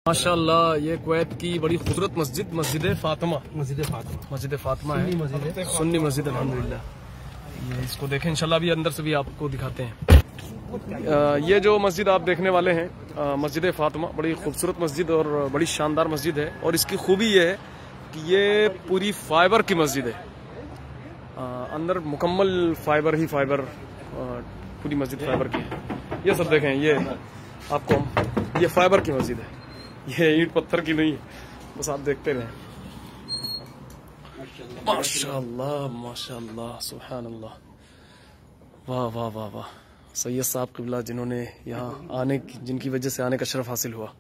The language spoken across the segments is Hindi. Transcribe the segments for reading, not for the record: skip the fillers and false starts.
माशाल्लाह ये कुवैत की बड़ी खूबसूरत मस्जिद मस्जिद फातिमा है, सुन्नी मस्जिद अल्हम्दुलिल्लाह। ये इसको देखें इंशाल्लाह, अभी अंदर से भी आपको दिखाते हैं। ये जो मस्जिद आप देखने वाले हैं मस्जिद फातिमा, बड़ी खूबसूरत मस्जिद और बड़ी शानदार मस्जिद है। और इसकी खूबी ये है कि ये पूरी फाइबर की मस्जिद है, अंदर मुकम्मल फाइबर ही फाइबर, पूरी मस्जिद फाइबर की है। ये सब देखें, ये आपको ये फाइबर की मस्जिद है, ये ईंट पत्थर की नहीं है, बस आप देखते रहें। माशाअल्लाह माशाअल्लाह सुभान अल्लाह, वाह वाह वाह वाह। सैयद साहब क़िबला जिन्होंने यहाँ आने की, जिनकी वजह से आने का शरफ हासिल हुआ।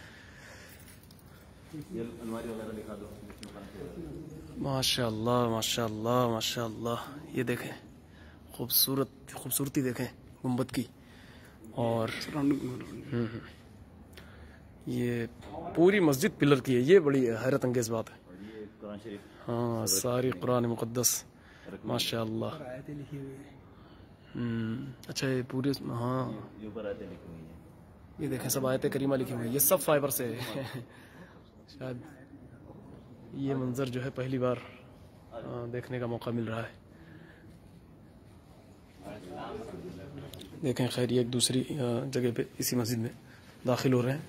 माशाअल्लाह माशाअल्लाह माशाअल्लाह, ये देखें खूबसूरती देखें गुंबद की। और ये पूरी मस्जिद पिलर की है, ये बड़ी हैरत अंगेज बात है। हाँ, सारी कुरान मुक़द्दस माशाअल्लाह। अच्छा, ये पूरे, हाँ ये देखें सब आयतें करीमा लिखी हुई है, ये सब फाइबर से है। शायद ये मंजर जो है पहली बार देखने का मौका मिल रहा है। देखें, खैर ये एक दूसरी जगह पे इसी मस्जिद में दाखिल हो रहे हैं।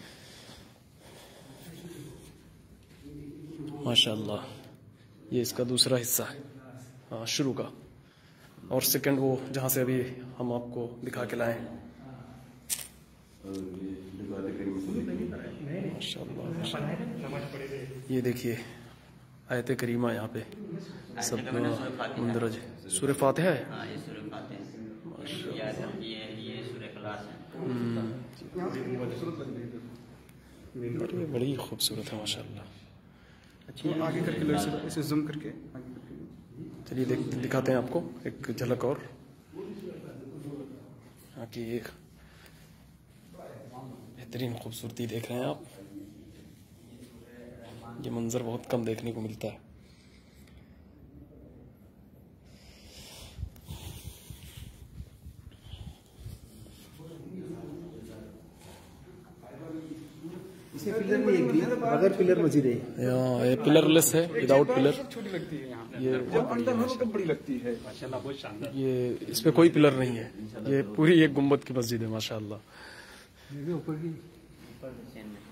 माशाअल्लाह, ये इसका दूसरा हिस्सा है शुरू का, और सेकंड वो जहाँ से अभी हम आपको दिखा के लाए। ये देखिए आयत करीमा यहाँ पे सब मुंदरज है। सूरह फातिहा है, बड़ी खूबसूरत है माशाअल्लाह। आगे करके लो, इसे जूम करके चलिए दिखाते हैं आपको एक झलक और की एक बेहतरीन खूबसूरती देख रहे हैं आप। ये मंजर बहुत कम देखने को मिलता है। इसे पिलर नहीं है, बगैर पिलर मस्जिद है। ये पिलरलेस है, विदाउट पिलर। छोटी लगती है यहाँ, ये जब अंदर हो तो बड़ी लगती है। माशाल्लाह बहुत शानदार। ये इस पे कोई पिलर नहीं है, ये पूरी एक गुंबद की मस्जिद है माशाअल्लाह। ऊपर की